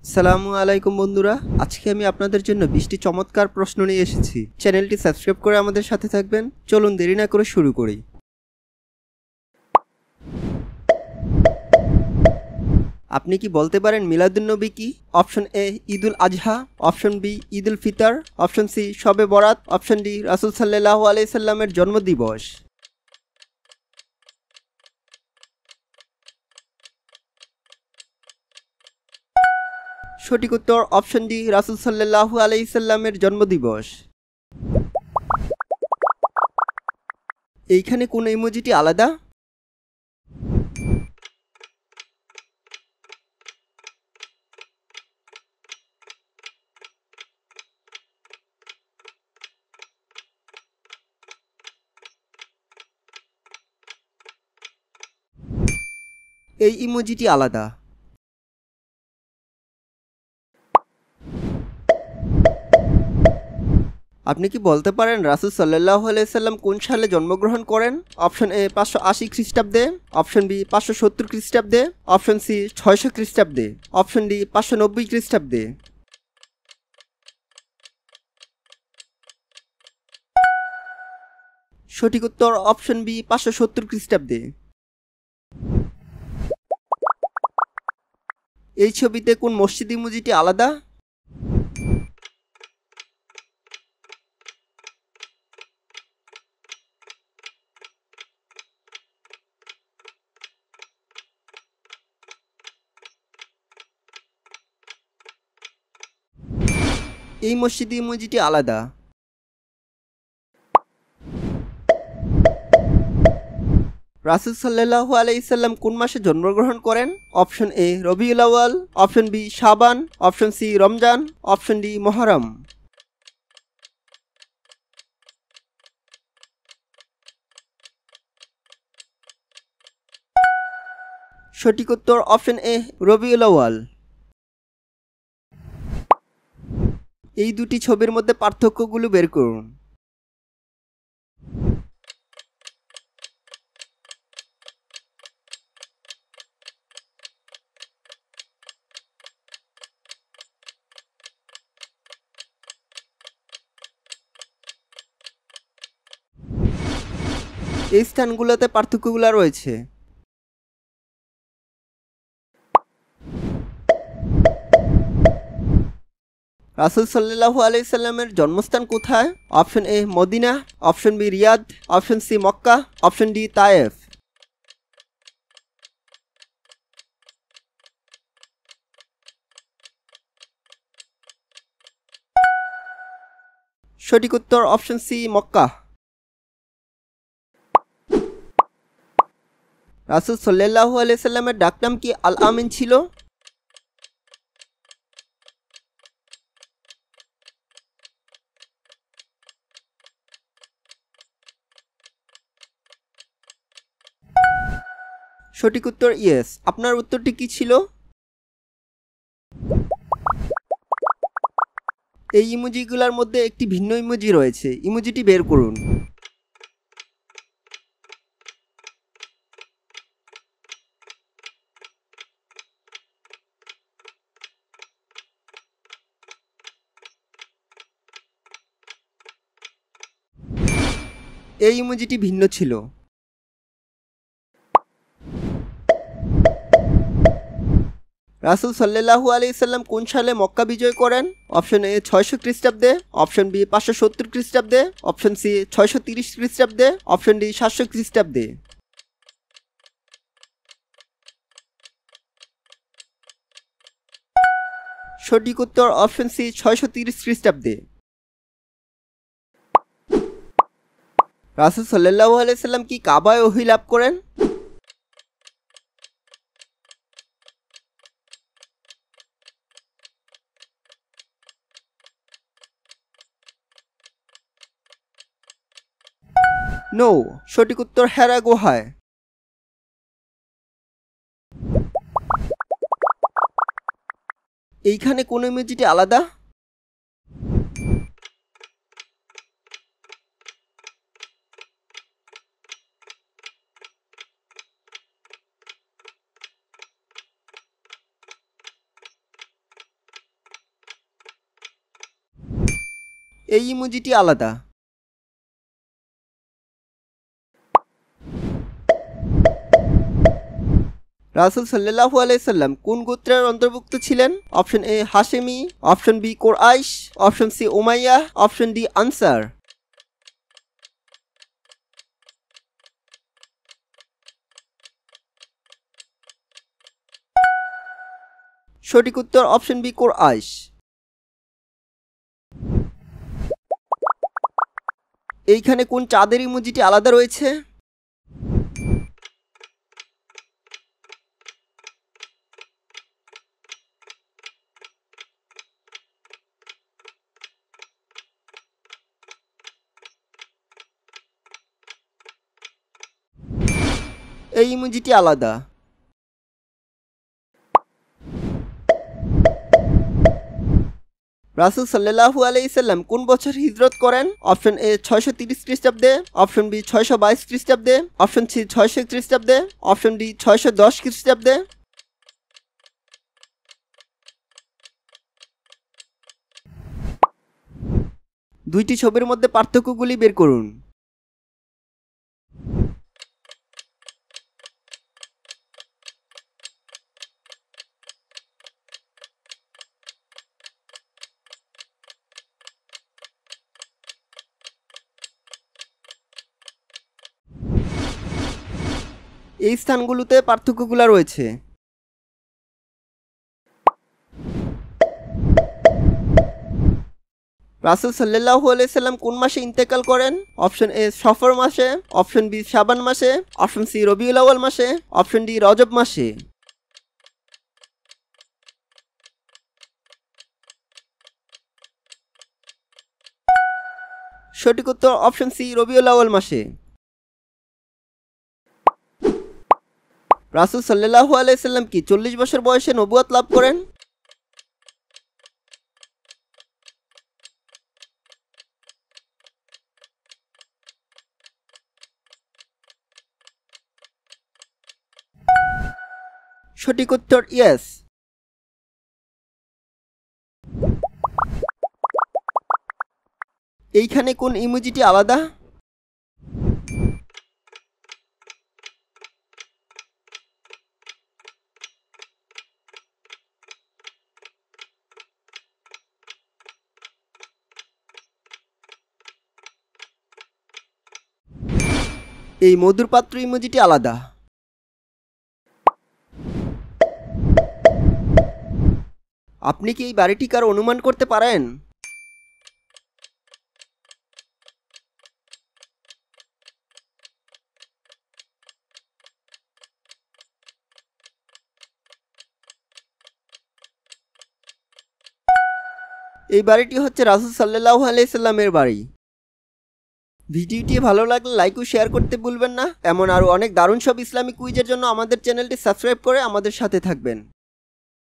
সালামু আলাইকুম বন্ধুরা, আজকে আমি আপনাদের জন্য 20টি চমৎকার প্রশ্ন নিয়ে এসেছি। চ্যানেলটি সাবস্ক্রাইব করে আমাদের সাথে থাকবেন। চলুন দেরি না করে শুরু করি। আপনি কি বলতে পারেন মিলাদুন্নবী কি? Option A Eid-ul Azha, option B Eid-ul Fitr, option C Shab-e Barat, option D রাসূল সাল্লাল্লাহু আলাইহি সাল্লামের জন্মদিবস। সঠিক উত্তর অপশন ডি রাসূল সাল্লাল্লাহু আলাইহি সাল্লামের জন্মদিবস। এইখানে কোন ইমোজিটি আলাদা? এই ইমোজিটি আলাদা। আপনি কি বলতে পারেন রাসূল সাল্লাল্লাহু আলাইহি সাল্লাম কোন সালে জন্মগ্রহণ করেন? অপশন এ 580 খ্রিস্টাব্দে, অপশন বি 570 খ্রিস্টাব্দে, অপশন সি 600 খ্রিস্টাব্দে, অপশন ডি 590 খ্রিস্টাব্দে। সঠিক উত্তর অপশন বি 570 খ্রিস্টাব্দে। এই ছবিতে কোন মসজিদ ইমোজিটি আলাদা? এই মসজিদ ইমোজিটি আলাদা। রাসূল সাল্লাল্লাহু আলাইহি সাল্লাম কোন মাসে জন্মগ্রহণ করেন? Option A Rabi-ul Awal, option B Shaban, option C Ramzan, option D Muharram. সঠিক উত্তর অপশন এ রবিউল আউয়াল। এই দুটি ছবির মধ্যে পার্থক্যগুলো বের করুন। এই স্থানগুলোতে পার্থক্যগুলো রয়েছে। রাসূল সাল্লাল্লাহু আলাইহি সাল্লামের জন্মস্থান কোথায়? Option A Medina, option B Riyadh, option C Mecca, option D Taif. সঠিক উত্তর অপশন সি মক্কা। রাসূল সাল্লাল্লাহু আলাইহি সাল্লামের ডাকনাম কি আল আমিন ছিল? সঠিক উত্তর ইয়েস। আপনার উত্তরটি কি ছিল? এই ইমোজিগুলোর মধ্যে একটি ভিন্ন ইমোজি রয়েছে, ইমোজিটি বের করুন। এই ইমোজিটি ভিন্ন ছিল। রাসূল সাল্লাল্লাহু আলাইহি সাল্লাম কোন সালে মক্কা বিজয় করেন? অপশন এ 600 খ্রিস্টাব্দে, অপশন বি 570 খ্রিস্টাব্দে, অপশন সি 630 খ্রিস্টাব্দে, অপশন ডি 700 খ্রিস্টাব্দে। সঠিক উত্তর অপশন সি 630 খ্রিস্টাব্দে। রাসূল সাল্লাল্লাহু আলাইহি সাল্লাম কি কাবায় ওহী লাভ করেন? নো, সঠিক উত্তর হেরা গুহায়। এইখানে কোন ইমোজিটি আলাদা? এই ইমোজিটি আলাদা। রাসূল সাল্লাল্লাহু আলাইহি সাল্লাম কোন গোত্রের অন্তর্ভুক্ত ছিলেন? Option A Hashemi, option B Quraysh, option C Umayya, option D Ansar. সঠিক উত্তর অপশন বি কুরাইশ। এইখানে কোন চাঁদের ইমোজিটি আলাদা রয়েছে? এই ইমোজিটি আলাদা। রাসূল সাল্লাল্লাহু আলাইহি সাল্লাম কোন বছর হিজরত করেন? অপশন এ 630 খ্রিস্টাব্দে, অপশন বি 622 খ্রিস্টাব্দে, অপশন সি 600 খ্রিস্টাব্দে, অপশন ডি 610 খ্রিস্টাব্দে। দুইটি ছবির মধ্যে পার্থক্যগুলি বের করুন। এই স্থানগুলোতে পার্থক্যগুলো রয়েছে। রাসূল সাল্লাল্লাহু আলাইহি সাল্লাম কোন মাসে ইন্তেকাল করেন? অপশন এ সফর মাসে, অপশন বি শাবান মাসে, অপশন সি রবিউল আউয়াল মাসে, অপশন ডি রজব মাসে। সঠিক উত্তর অপশন সি রবিউল আউয়াল মাসে। রাসূল সাল্লাল্লাহু আলাইহি সাল্লাম কি 40 বছর বয়সে নবুয়ত লাভ করেন? সঠিক উত্তর ইয়েস। এইখানে কোন ইমোজিটি আলাদা? এই মধুর পাত্র ইমোজিটি আলাদা। আপনি কি এই বাড়িটি কার অনুমান করতে পারেন? এই বাড়িটি হচ্ছে রাসূল সাল্লাল্লাহু আলাইহি সাল্লামের বাড়ি। ভিডিওটি ভালো লাগলে লাইক ও শেয়ার করতে ভুলবেন না। এমন আরও অনেক দারুণ সব ইসলামিক কুইজের জন্য আমাদের চ্যানেলটি সাবস্ক্রাইব করে আমাদের সাথে থাকবেন।